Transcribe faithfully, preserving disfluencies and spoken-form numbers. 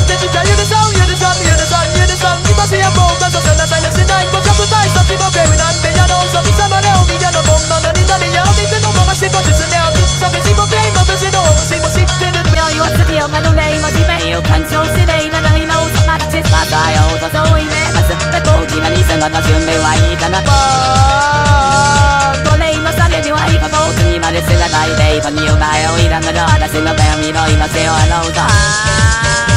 的在月的上，月的上，月的上，月的上，你把这样梦，那说生来才能现在，我想不在，手机不给为难，别家都说你什么料，明天的梦，那那你那里要，你真的梦啊，谁不只是料，上面幸福飞，梦的谁都我谁不信，天的不要有自己有那种累，我只没有看透是累，那让你老上那这把大有多少位呢？但是在过几年，你什么都准备完一个那梦，多累，我三年就一个梦，你妈的现在在累，朋友大有一两个的，但是我没有你的，你妈谁有老大。